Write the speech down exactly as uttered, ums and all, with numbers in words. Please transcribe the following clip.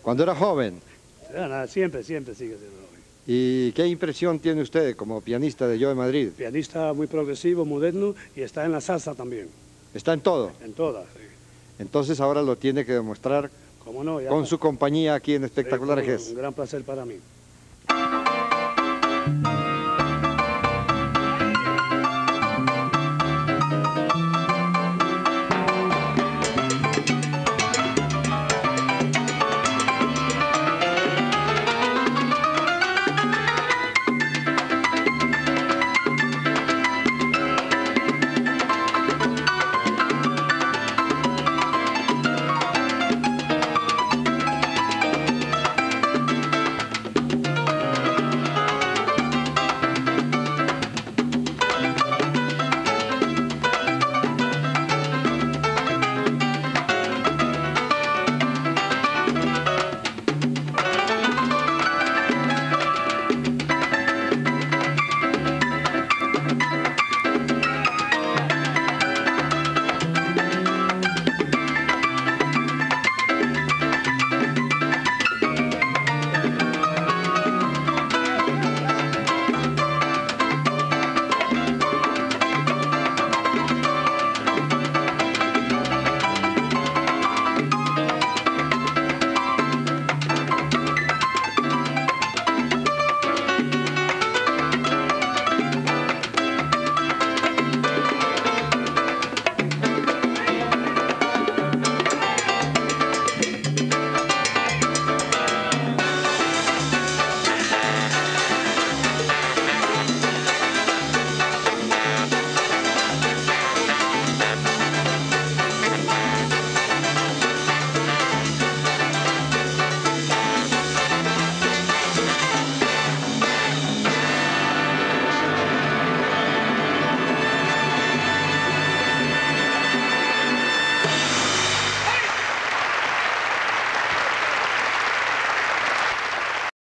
Cuando era joven. Siempre, siempre sigue siendo joven. ¿Y qué impresión tiene usted como pianista de Joe Madrid? Pianista muy progresivo, moderno, y está en la salsa también. ¿Está en todo? En todas, sí. Entonces ahora lo tiene que demostrar ¿Cómo no? Ya con está. su compañía aquí en Espectacular Sí, Jazz. un gran placer para mí.